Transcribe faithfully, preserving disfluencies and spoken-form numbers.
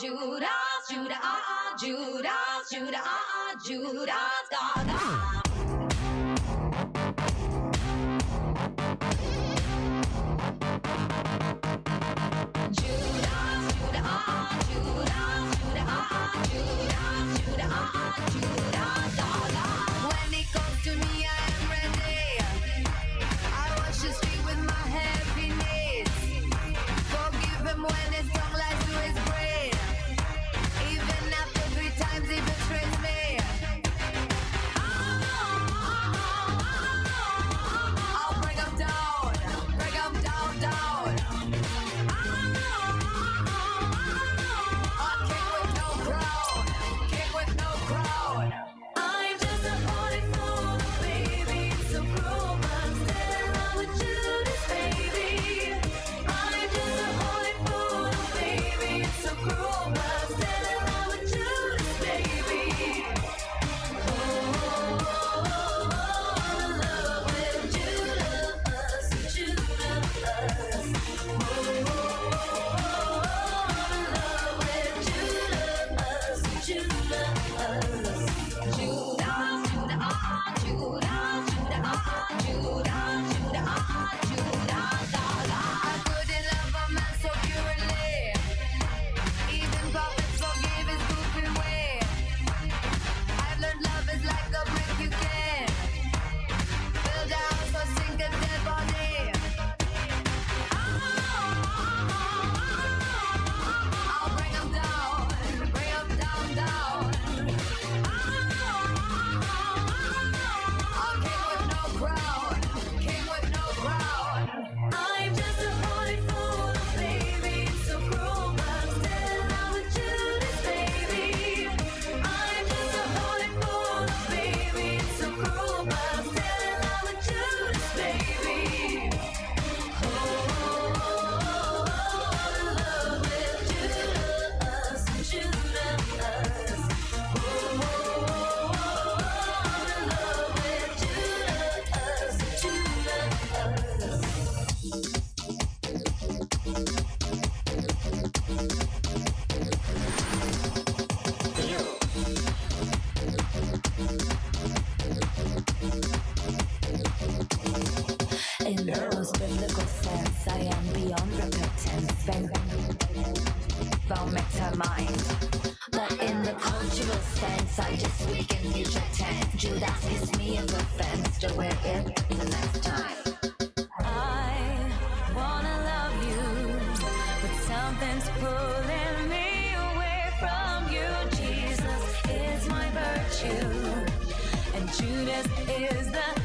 Judas, Judas, ah, Judas, Judas, ah, Judas, Gaga. When it comes to me, I am ready. I wash the street with my heavy knees. Forgive him when his tongue lies to his brain. Even after three times he betrays me. I'll bring him down, bring him down, down. A king with no crown, king with no crown. I'm just a horny fool, baby. So cruel, but still in love with Judas, baby. I'm just a horny fool, baby. So cruel, but still in love with Judas, baby. Oh, oh, oh, oh, in love with Judas, Judas. Oh, oh, oh, oh, in love with Judas, Judas. Judas, Judas, ah, Judas, Judas, ah, Judas, Judas, ah, Judas, I couldn't love a man so purely. Even prophets forgive his goofy way. I've learned love is like a brick you can build a house or sink a dead body. I'll bring 'em down, bring 'em down, down. A king with no crown, king with no crown. I'm just a horny fool, baby. So cruel, but still in love with Judas, baby. I'm just a horny fool, baby. So cruel, but still in love with Judas, baby. Oh, oh, oh, oh, in love with Judas, Judas. Oh, oh, oh, oh, in love with Judas, Judas. In the most biblical sense, I am beyond repentance. Vomit her mind. But in the cultural sense, I just weaken you pretend. Judas kiss me as offense to wear it the next time. I wanna love you, but something's pulling me away from you. Jesus is my virtue, and Judas is the